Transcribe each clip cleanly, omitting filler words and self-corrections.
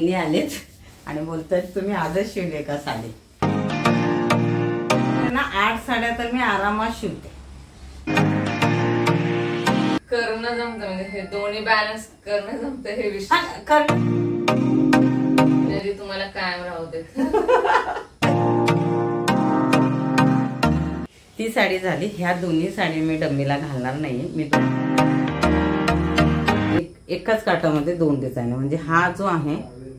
मी आलेच आणि बोलतात तुम्ही आजच शिवले का साडी? ना 8 साड्या तर मी आरामात शिवते. करणं जमतं म्हणजे हे दोन्ही बॅलन्स करणं जमतं हे विषय म्हणजे तुम्हाला कायम राहू देत. ती साडी झाली. ह्या दोन्ही साडी मी डम्मीला घालणार नाही. मी एकाच काठामध्ये 2 डिझाईन म्हणजे हा जो आहे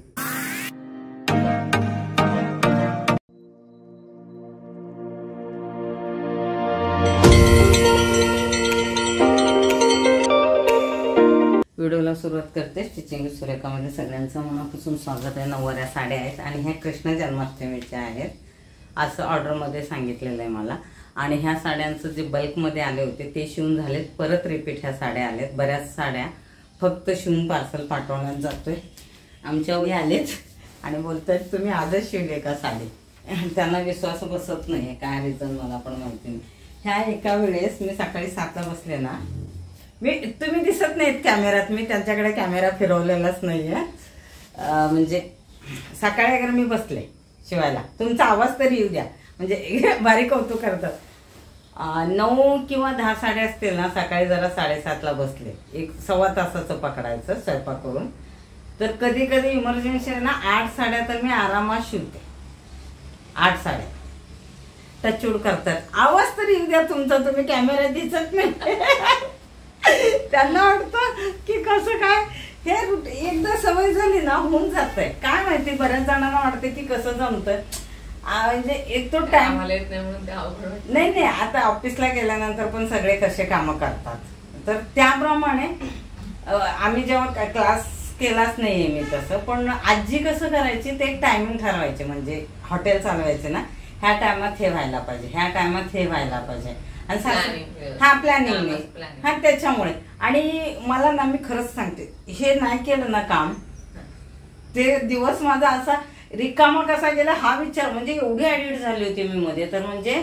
व्हिडिओला सुरुवात करते. स्टिचिंग सुरेखामध्ये सगळ्यांचं मनापासून स्वागत आहे. नववाऱ्या साड्या आहेत आणि ह्या कृष्ण जन्माष्टमीच्या आहेत असं ऑर्डरमध्ये सांगितलेलं आहे मला. आणि ह्या साड्यांचं जे बल्कमध्ये आले होते ते शिवून झालेत. परत रिपीट ह्या साड्या आल्यात. बऱ्याच साड्या फक्त शिवून पार्सल पाठवण्यात जातोय. आमच्या वेळी आलेच आणि बोलतात तुम्ही आजच शिवले का साडी? त्यांना विश्वास बसत नाही. काय रिझन मला पण माहिती नाही. ह्या एका वेळेस मी सकाळी 7ला बसले ना, तुम्ही दिसत नाहीत कॅमेऱ्यात, मी त्यांच्याकडे कॅमेरा फिरवलेलाच नाहीये. म्हणजे सकाळी अगर मी बसले शिवायला, तुमचा आवाज तरी येऊ द्या म्हणजे बारीक कौतुक करतात. 9 किंवा 10 साड्या असतील ना, सकाळी जरा 7:30ला बसले, एक सव्वा तासाचं पकडायचं स्वयंपाक करून, तर कधी कधी इमर्जन्सी ना 8 साड्या तर मी आरामात शिवते. 8 साड्या टचूड करतात. आवाज तरी येऊ द्या तुमचा, तुम्ही कॅमेऱ्यात दिसत नाही. त्यांना वाटतं की कसं काय हे एकदा सवय झाली ना होऊन जातंय. काय माहिती बऱ्याच जणांना वाटते की कसं जमतंय. म्हणजे एक तो टाइम नाही. आता ऑफिसला गेल्यानंतर पण सगळे कसे कामं करतात, तर त्याप्रमाणे आम्ही जेव्हा क्लास केलाच नाहीये मी तसं, पण आजी कसं करायची ते एक टायमिंग ठरवायचे. म्हणजे हॉटेल चालवायचे ना, ह्या टायमात हे व्हायला पाहिजे, ह्या टायमात हे व्हायला पाहिजे. आणि हा प्लॅनिंग हा त्याच्यामुळे. आणि मला ना, मी खरंच सांगते, हे नाही केलं ना काम, ते दिवस माझा असा रिकामा कसा गेला हा विचार. म्हणजे एवढी ऍडिट झाली होती मी मध्ये, तर म्हणजे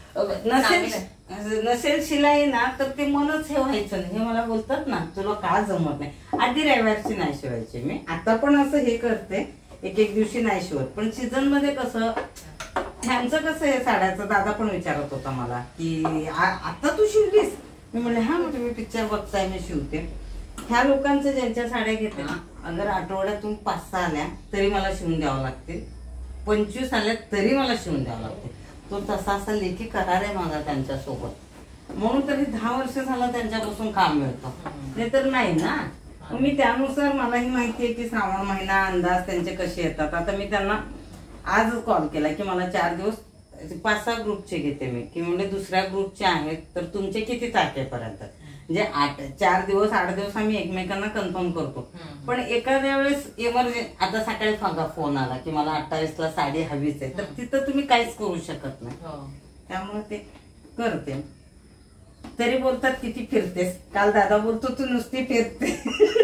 नसेल शिलाई ना तर ते मनच हे व्हायचं नाही. हे मला बोलतात ना तुला का जमत नाही. आधी रविवारची नाही शिवायची मी, आता पण असं हे करते, एक दिवशी नाही शिवत. पण सीझन मध्ये कसं ह्यांचं कसं आहे साड्याचं, दादा पण विचारत होता मला की आता तू शिवलीस? मी म्हणले हा, म्हणजे मी पिक्चर बघताय मी शिवते. ह्या लोकांचं ज्यांच्या साड्या घेते ना, अगर आठवड्यातून 5-6 आल्या तरी मला शिवून द्यावं लागतील, 25 आल्या तरी मला शिवून द्यावं लागते. तो तसा असा लेखी करार आहे माझा त्यांच्यासोबत. म्हणून तरी 10 वर्ष झालं त्यांच्यापासून काम मिळतं, नाही तर नाही ना. मी त्यानुसार मलाही माहिती आहे की श्रावण महिना अंदाज त्यांचे कसे येतात. आता मी त्यांना आजच कॉल केला की मला 4 दिवस 5-6 ग्रुपचे घेते मी, की म्हणजे दुसऱ्या ग्रुपचे आहेत तर तुमचे किती तारखेपर्यंत, म्हणजे 4 दिवस 8 दिवस आम्ही एकमेकांना कन्फर्म करतो. पण एखाद्या वेळेस इमर्जन्सी, आता सकाळी फोन आला की मला 28ला साडी हवीच आहे, तर तिथं तुम्ही काहीच करू शकत नाही. त्यामुळे ते करते. तरी बोलतात किती फिरतेस, काल दादा बोलतो तू नुसती फिरते.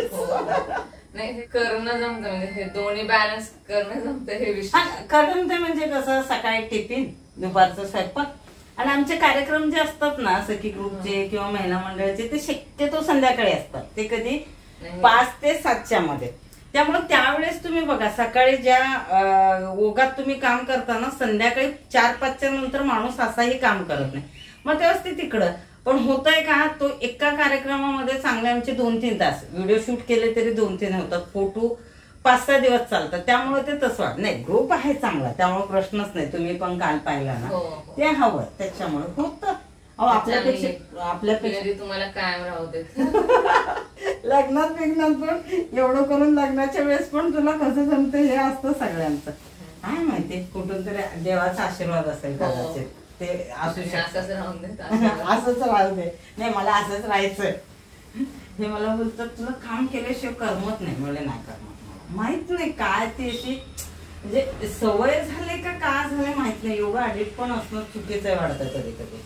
नाही, हे करणं जमतं म्हणजे हे दोन्ही बॅलन्स करणं जमतं हे विषय. करणं ते म्हणजे कसं, सकाळी टिफिन, दुपारचं स्वयंपाक, आणि आमचे कार्यक्रम जे असतात ना सखी ग्रुपचे किंवा महिला मंडळाचे, ते शक्यतो संध्याकाळी असतात. ते कधी 5 ते 7च्या मध्ये. त्यामुळे त्यावेळेस तुम्ही बघा, सकाळी ज्या ओघात तुम्ही काम करताना संध्याकाळी 4-5च्या नंतर माणूस असाही काम करत नाही. मग तेव्हाच ते तिकडं. पण होतंय का, तो एका कार्यक्रमामध्ये चांगले आमचे 2-3 तास व्हिडिओ शूट केले तरी 2-3 होतात. फोटो 5-6 दिवस चालतात. त्यामुळे ते तसं वाटत नाही. ग्रुप आहे चांगला, त्यामुळे प्रश्नच नाही. तुम्ही पण काल पाहिला ना, ते हवं त्याच्यामुळे होतं. आपल्यापेक्षा तुम्हाला कायम राहू देत. लग्नात पण एवढं करून लग्नाच्या वेळेस पण तुला कसं जमतं हे असतं सगळ्यांचं. काय माहिती, कुठून तरी देवाचा आशीर्वाद असेल कदाचित. ते असू शकतं. असंच राहू दे. नाही, मला असंच राहायचंय. हे मला बोलतात तुला काम केल्याशिवाय करमत नाही. मला नाही करमत. माहित नाही काय ते म्हणजे सवय झाले का झाले माहित नाही. एवढं ऍडिट पण असणं चुकीचं वाटतं कधी कधी.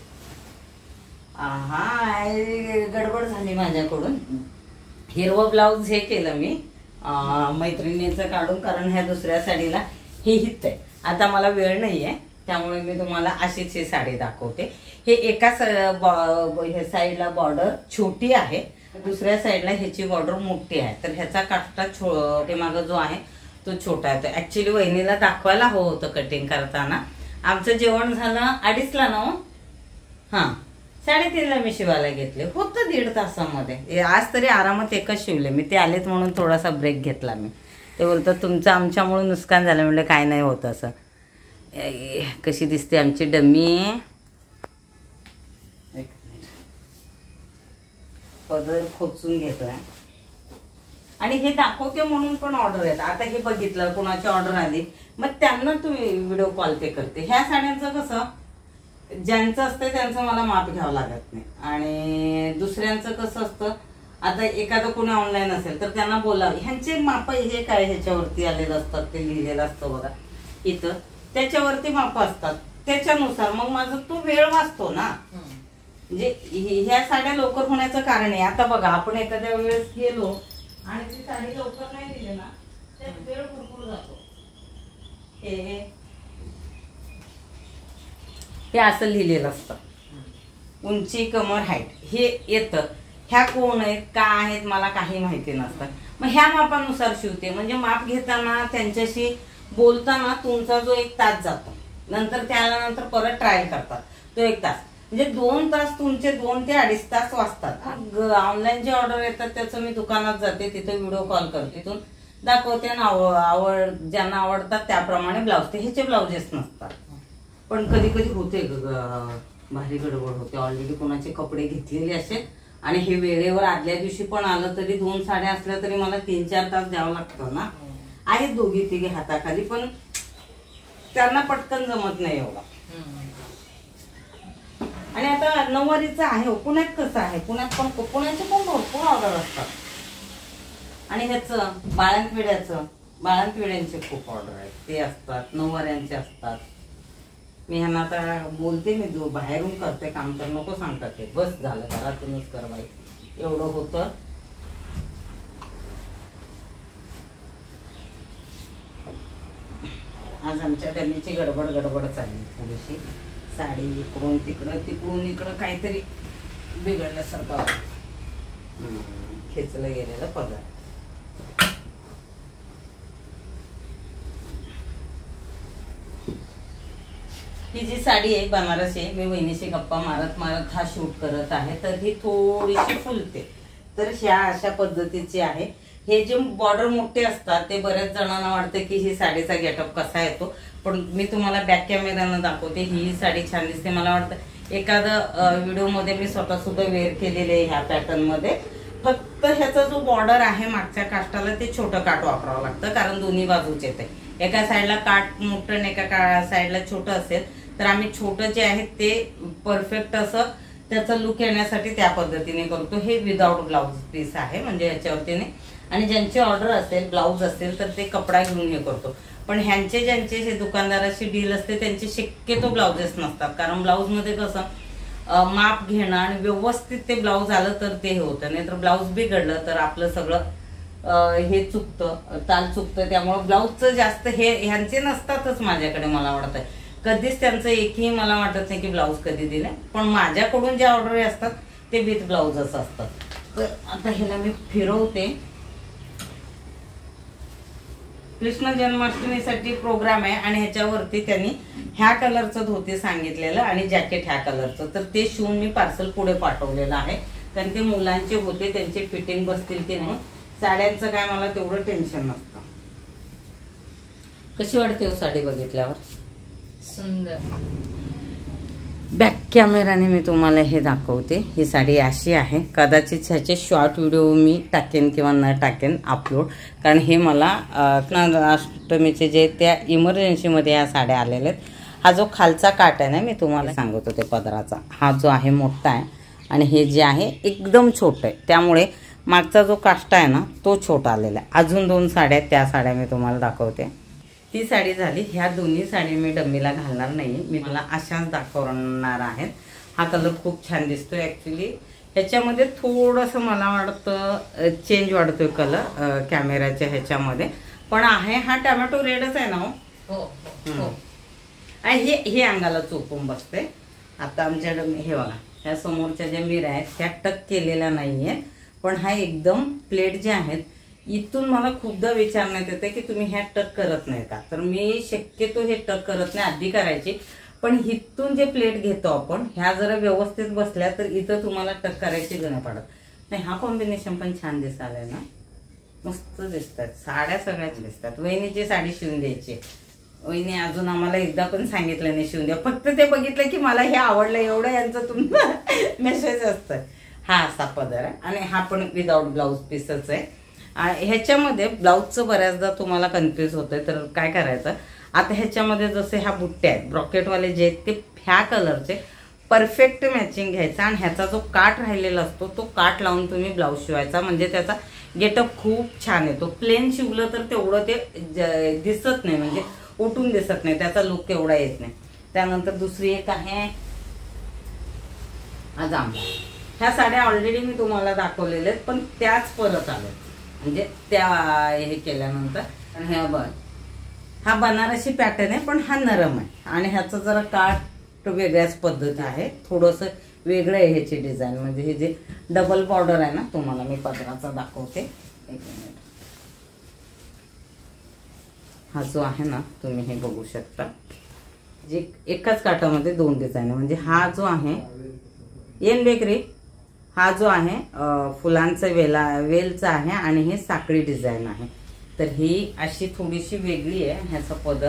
हा, गडबड झाली माझ्याकडून. हिरवं ब्लाऊज हे केलं मी मैत्रिणीचं काढून, कारण ह्या दुसऱ्या साडीला हे हित आहे. आता मला वेळ नाहीये, त्यामुळे मी तुम्हाला अशीच ही साडी दाखवते. हे एका साईडला बॉर्डर छोटी आहे, दुसऱ्या साईडला ह्याची बॉर्डर मोठी आहे. तर ह्याचा काष्टा मागं जो आहे तो छोटा आहे. तो ऍक्च्युली वहिनीला दाखवायला हवं होतं कटिंग करताना. आमचं जेवण झालं 2:30ला ना. हा 3:30ला मी शिवायला घेतले. होतं 1.5 तासामध्ये. आज तरी आरामात एकच शिवले मी. ते आलेत म्हणून थोडासा ब्रेक घेतला मी. ते बोलतात तुमचं आमच्यामुळे नुकसान झालं. म्हणलं काय नाही होत असं. कशी दिसते आमची डम्मी. पदर खोचून घेतोय आणि हे दाखवते म्हणून पण ऑर्डर आहेत. आता हे बघितलं कोणाची ऑर्डर आली मग त्यांना तुम्ही व्हिडिओ कॉल ते करते. ह्या साड्यांचं कसं ज्यांचं असतं त्यांचं मला माप घ्यावं लागत नाही. आणि दुसऱ्यांचं कसं असतं आता एखादं कोणी ऑनलाईन असेल तर त्यांना बोलावं. ह्यांचे माप हे काय ह्याच्यावरती आलेलं असतात ते लिहिलेलं असतं बघा इथं. त्याच्यावरती माप असतात त्याच्यानुसार मग माझा तो वेळ वाचतो ना. म्हणजे ह्या साड्या लवकर होण्याचं कारण आहे. आता बघा आपण एखाद्या वेळेस गेलो आणि ती साडी लवकर नाही दिली ना त्यात वेळ भरपूर जातो. हे असं लिहिलेलं असतं उंची कमर हाईट हे येतं. ह्या कोण आहेत का आहेत मला काही माहिती नसतं. मग ह्या मापानुसार शिवते. म्हणजे माप घेताना त्यांच्याशी बोलताना तुमचा जो 1 तास जातो. नंतर त्यानंतर परत ट्रायल करतात तो 1 तास. म्हणजे 2 तास तुमचे 2 ते 2.5 तास वाचतात. ऑनलाईन जे ऑर्डर येतात त्याचं मी दुकानात जाते तिथे व्हिडिओ कॉल करते तिथून दाखवते आणि ज्यांना आवडतात त्याप्रमाणे ब्लाऊज. ते ह्याचे ब्लाउजेस नसतात. पण कधी कधी होते भारी गडबड होते. ऑलरेडी कोणाचे कपडे घेतलेले असे आणि हे वेळेवर आदल्या दिवशी पण आलं तरी 2 साड्या असल्या तरी मला 3-4 तास द्यावं लागतं ना. आहेत 2-3 हाताखाली पण त्यांना पटकन जमत नाही एवढा. आणि आता नऊवारीचं आहे. पुण्यात कसं आहे पुण्याचे पण भरपूर ऑर्डर असतात. आणि ह्याचं बाळंतविड्यांचे खूप ऑर्डर आहेत. ते असतात नऊवाऱ्यांचे असतात. मी ह्यांना आता बोलते मी बाहेरून करते काम तर नको सांगतात ते. बस झालं घरातूनच कर बाई एवढं होतं. आज आमच्या डमीची गडबड चालली थोडीशी. साडी इकडून तिकडून इकडं काहीतरी बिघडल्यासारखं खेचलं गेलेलं पदर. ही जी साडी आहे बनारसी आहे. मी वहिनीशी गप्पा मारत हा शूट करत आहे तर ही थोडीशी फुलते. तर ह्या अशा पद्धतीची आहे. हे जे बॉर्डर मोठे असतात ते बऱ्याच जणांना वाटतं की ही साडीचा गेटअप कसा येतो. पण मी तुम्हाला बॅक कॅमेऱ्यानं दाखवते. ही साडी छान दिसते. मला वाटतं एखादं व्हिडिओमध्ये मी स्वतः सुद्धा वेअर केलेले आहे ह्या पॅटर्न मध्ये. फक्त ह्याचा जो बॉर्डर आहे मागच्या काष्टाला ते छोटं काठ वापरावं लागतं कारण दोन्ही बाजूचे येते. एका साईडला काठ मोठं आणि एका साईडला छोटं असेल तर आम्ही छोटं जे आहे ते परफेक्ट असं त्याचा लुक येण्यासाठी त्या पद्धतीने करतो. हे विदाउट ब्लाउज पीस आहे म्हणजे याच्यावरती नाही. आणि ज्यांची ऑर्डर असेल ब्लाउज असेल तर ते कपडा घेऊन हे करतो. पण ज्यांचे हे दुकानदाराची डील असते त्यांचे शक्यतो ब्लाउजेस नसतात. कारण ब्लाउज मध्ये कसं माप घेणं आणि व्यवस्थित ते ब्लाउज आलं तर ते हे होतं. नाहीतर ब्लाउज बिघडलं तर आपलं सगळं हे चुकतं ताल चुकतं. त्यामुळे ब्लाउजचं जास्त हे ह्यांचे नसतातच माझ्याकडे. मला वाटतं कधीच त्यांचं एकही मला वाटत नाही की ब्लाउज कधी दिले. पण माझ्याकडून ज्या ऑर्डर असतात ते विथ ब्लाउजच असतात. तर आता ह्याला मी फिरवते. कृष्ण जन्माष्टमीसाठी प्रोग्राम आहे आणि ह्याच्यावरती त्यांनी ह्या कलरचं धोती सांगितलेलं आणि जॅकेट ह्या कलरचं. तर ते शिवून मी पार्सल पुढे पाठवलेलं आहे. कारण ते मुलांचे होते त्यांचे फिटिंग बसतील की नाही. साड्यांचं काय मला तेवढं टेन्शन नसतं. कशी वाटते हो साडी बघितल्यावर? सुंदर. बॅक कॅमेराने मी तुम्हाला हे दाखवते. ही साडी अशी आहे. कदाचित ह्याचे शॉर्ट व्हिडिओ मी टाकेन किंवा न टाकेन अपलोड. कारण हे मला अष्टमीचे जे त्या इमर्जन्सीमध्ये ह्या साड्या आलेल्या आहेत. हा जो खालचा काट आहे ना मी तुम्हाला सांगत होते पदराचा हा जो आहे मोठा आहे आणि हे जे आहे एकदम छोटं आहे. त्यामुळे मागचा जो काष्टा आहे ना तो छोटा आलेला आहे. अजून 2 साड्या आहेत त्या साड्या मी तुम्हाला दाखवते. ती साडी झाली. ह्या दोन्ही साडी मी डम्मीला घालणार नाही. मी मला अशाच दाखवणार आहेत. हा कलर खूप छान दिसतोय. ॲक्च्युली ह्याच्यामध्ये थोडंसं मला वाटतं चेंज वाटतोय कलर कॅमेऱ्याच्या ह्याच्यामध्ये. पण आहे हा टोमॅटो रेडच आहे ना हो. हे अंगाला चोपून बसते. आता आमच्या हे बघा ह्या समोरच्या ज्या मिऱ्या आहेत त्या टक केलेल्या नाही आहेत. पण हा एकदम प्लेट जे आहेत इथून मला खूपदा विचारण्यात येते की तुम्ही ह्या टक करत नाही का, तर मी शक्यतो हे टक करत नाही, आधी करायची. पण इथून जे प्लेट घेतो आपण ह्या जरा व्यवस्थित बसल्या तर इथं तुम्हाला टक करायची गरज पडत नाही. हा कॉम्बिनेशन पण छान दिसायला ना, मस्त दिसतात. साड्या सगळ्याच दिसतात. वहिनीची साडी शिवून द्यायची. वहिनी अजून आम्हाला एकदा पण सांगितलं नाही शिवून द्या, फक्त ते बघितलं की मला हे आवडलं एवढं यांचं तुमचं मेसेज असतं. हा असा पदर आहे आणि हा पण विदाऊट ब्लाऊज पीसच आहे. ह्याच्यामध्ये ब्लाऊजचं बऱ्याचदा तुम्हाला कन्फ्यूज होतंय, तर काय करायचं आता ह्याच्यामध्ये जसे ह्या बुट्ट्या आहेत ब्रॉकेटवाले जे आहेत ते ह्या कलरचे परफेक्ट मॅचिंग घ्यायचा आणि ह्याचा जो काठ राहिलेला असतो तो काठ लावून तुम्ही ब्लाऊज शिवायचा, म्हणजे त्याचा गेटअप खूप छान येतो. प्लेन शिवलं तर तेवढं ते दिसत नाही, म्हणजे उठून दिसत नाही, त्याचा लुक तेवढा येत नाही. त्यानंतर दुसरी एक आहे अजाम. ह्या साड्या ऑलरेडी मी तुम्हाला दाखवलेल्या आहेत पण त्याच परत आल्या, म्हणजे त्या हे केल्यानंतर. आणि ह्या बघ हा बनारसी पॅटर्न आहे पण हा नरम आहे आणि ह्याचं जरा काठ वेगळ्याच पद्धती आहे, थोडंसं वेगळं आहे ह्याची डिझाईन. म्हणजे हे जे डबल बॉर्डर आहे ना, तुम्हाला मी पदराचा दाखवते एक मिनिट. हा जो आहे ना तुम्ही हे बघू शकता, जे एकाच काठामध्ये दोन डिझाईन आहे. म्हणजे हा जो आहे येन बेकरी, हा जो आहे फुलांचा वेलचा आहे आणि हे साखळी डिझाईन आहे. तर ही अशी थोडीशी वेगळी आहे. ह्याचा पदर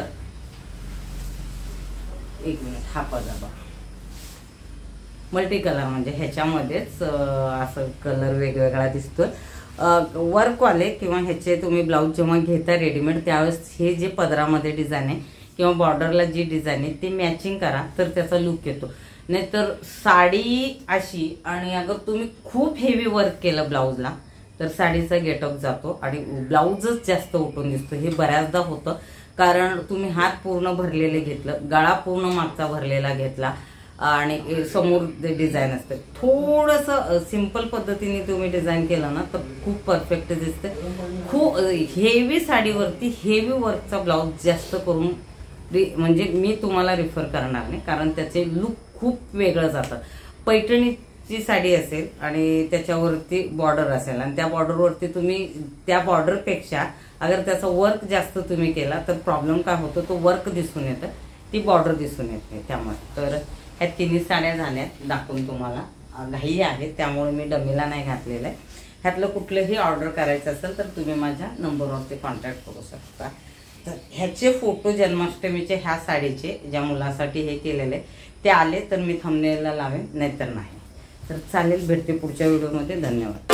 एक मिनिट, हा पदर बघा मल्टी कलर, म्हणजे ह्याच्यामध्येच असं कलर वेगवेगळा दिसतोय. वर्कवाले किंवा ह्याचे तुम्ही ब्लाऊज जेव्हा घेता रेडीमेड त्यावेळेस हे जे पदरामध्ये डिझाईन आहे किंवा बॉर्डरला जी डिझाईन आहे ती मॅचिंग करा तर त्याचा लुक येतो. नाहीतर साडी अशी आणि अगर तुम्ही खूप हेवी वर्क केलं ब्लाऊजला तर साडीचा गेटअप जातो आणि ब्लाऊजच जास्त उठून दिसतो. हे बऱ्याचदा होतं, कारण तुम्ही हात पूर्ण भरलेले घेतलं, गळा पूर्ण मागचा भरलेला घेतला आणि समोर डिझाईन असते. थोडंसं सिंपल पद्धतीने तुम्ही डिझाईन केलं ना तर खूप परफेक्ट दिसते. खूप हेवी साडीवरती हेवी वर्कचा ब्लाऊज जास्त करून म्हणजे मी तुम्हाला रिफर करणार नाही, कारण त्याचे लुक खूप वेगळं जातं. पैठणीची साडी असेल आणि त्याच्यावरती बॉर्डर असेल आणि त्या बॉर्डरवरती तुम्ही त्या बॉर्डरपेक्षा अगर त्याचा वर्क जास्त तुम्ही केला तर प्रॉब्लेम काय होतो, तो वर्क दिसून येतं, ती बॉर्डर दिसून येत नाही. त्यामुळे तर ह्या तिन्ही साड्या झाल्या दाखवून तुम्हाला. घाई आहे त्यामुळे मी डमीला नाही घातलेलं आहे. ह्यातलं कुठलंही ऑर्डर करायचं असेल तर तुम्ही माझ्या नंबरवरती कॉन्टॅक्ट करू शकता. तर ह्याचे फोटो जन्माष्टमीचे ह्या साडीचे ज्या मुलासाठी हे केलेले ते आले तर मी थंबनेलला लावेन, नाहीतर नाही. तर चालेल, भेटते पुढच्या व्हिडिओमध्ये. धन्यवाद.